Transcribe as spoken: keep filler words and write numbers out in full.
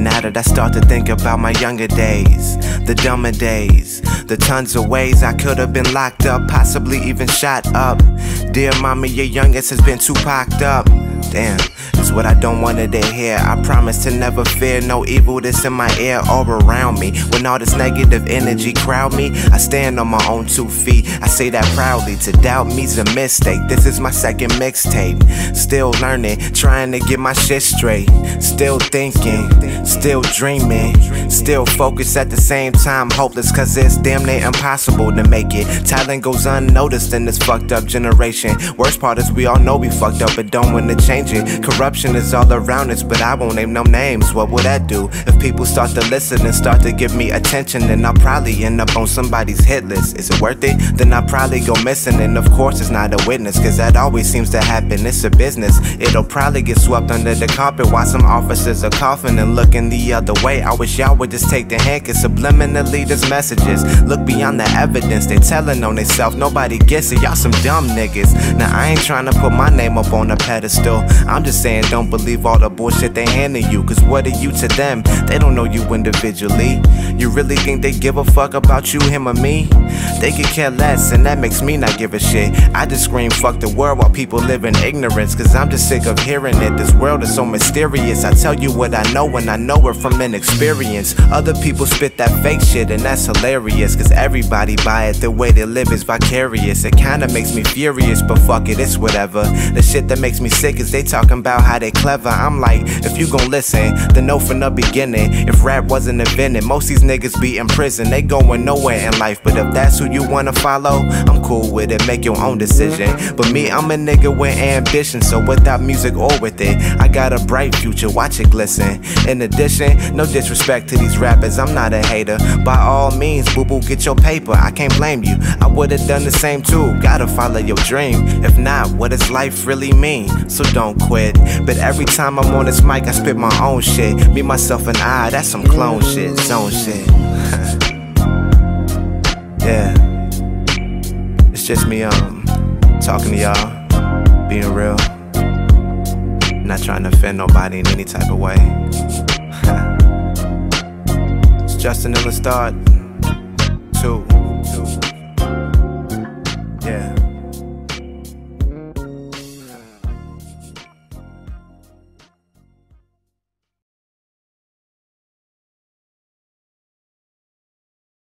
Now that I start to think about my younger days, the dumber days, the tons of ways I could have been locked up, possibly even shot up. Dear mommy, your youngest has been too packed up. Damn, it's what I don't want her to hear. I promise to never fear no evil that's in my ear or around me. When all this negative energy crowd me, I stand on my own two feet. I say that proudly. To doubt me's a mistake. This is my second mixtape. Still learning, trying to get my shit straight. Still thinking, still dreaming, still focused at the same time. Hopeless cause it's damn near impossible to make it. Talent goes unnoticed in this fucked up generation. Worst part is we all know we fucked up but don't want to change it. Corruption is all around us, but I won't name no names. What would that do? If people start to listen and start to give me attention, then I'll probably end up on somebody's hit list. Is it worth it? Then I'll probably go missing. And of course it's not a witness, cause that always seems to happen. It's a business. It'll probably get swept under the carpet while some officers are coughing and looking the other way. I wish y'all would just take the hint, cause subliminally there's messages. Look beyond the evidence, they telling on themselves. Nobody gets it, y'all some dumb niggas. Now I ain't trying to put my name up on a pedestal. I'm just saying don't believe all the bullshit they handing you, cause what are you to them? They don't know you individually. You really think they give a fuck about you, him or me? They could care less, and that makes me not give a shit. I just scream fuck the world while people live in ignorance, cause I'm just sick of hearing it. This world is so mysterious. I tell you what I know and I know it from an experience. Other people spit that fake shit and that's hilarious, cause everybody buy it. The way they live is vicarious. It kinda makes me furious, but fuck it, it's whatever. The shit that makes me sick is they talking about how they clever. I'm like, if you gon' listen, then know from the beginning. If rap wasn't invented, most these niggas be in prison. They going nowhere in life, but if that's who you wanna follow, I'm cool with it, make your own decision. But me, I'm a nigga with ambition, so without music or with it, I got a bright future, watch it glisten. In addition, no disrespect to these rappers, I'm not a hater. By all means, boo boo, get your paper, I can't blame you. I would've done the same too, gotta follow your dream. If not, what does life really mean? So don't quit. But every time I'm on this mic, I spit my own shit. Me, myself, and I, that's some clone shit, zone shit. Yeah, it's just me, um, talking to y'all, being real, not trying to offend nobody in any type of way. It's Justin Illestad, too.